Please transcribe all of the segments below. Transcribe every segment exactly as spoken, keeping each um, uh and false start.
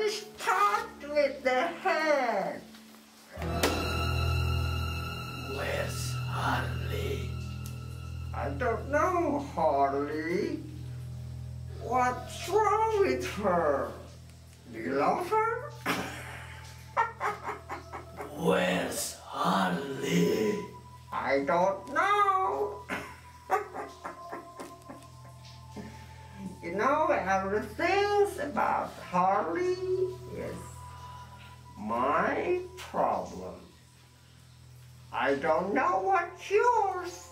start with the head. Where's Harley? I don't know, Harley. What's wrong with her? Do you love her? Where's Harley? I don't know. You know, everything about Harley is my problem. I don't know what's yours.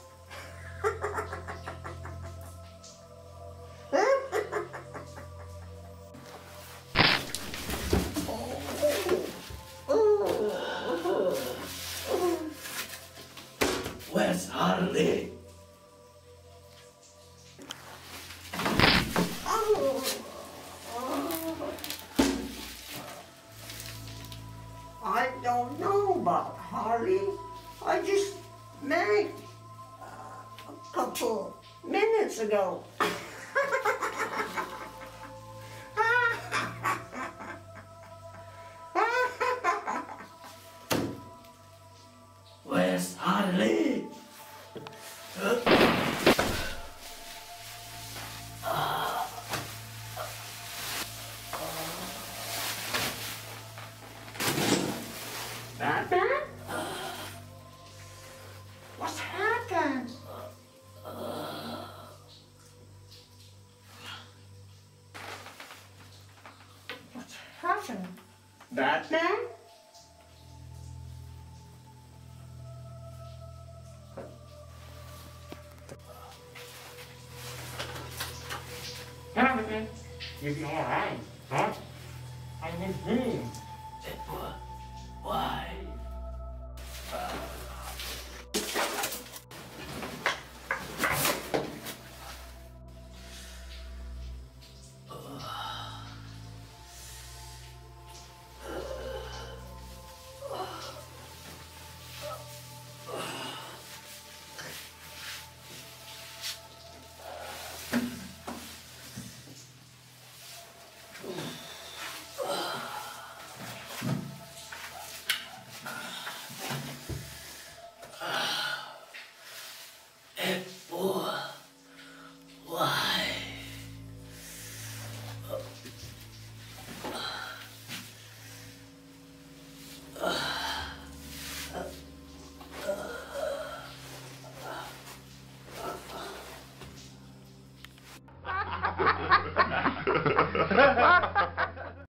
Where's Harley? I don't know about Harley. I just met uh, a couple minutes ago. Where's Harley? Batman? What's happened? What's happened? Batman? Batman, you be alright, huh? I miss him. Deadpool, why? Deadpool, why? Ha ha ha!